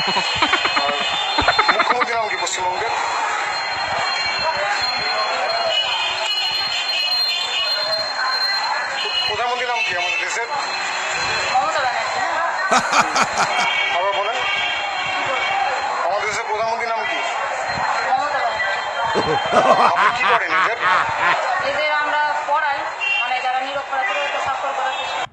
মুখ্যমন্ত্রীর নাম কি পশ্চিমবঙ্গের? প্রধানমন্ত্রীর নাম কি আমাদের দেশের? আবার বলেন, আমাদের দেশের প্রধানমন্ত্রীর নাম কি? আপনি কি করেন এদের? এদের আমরা পড়াই, মানে যারা নিরক্ষর আছে স্বাক্ষর করার চেষ্টা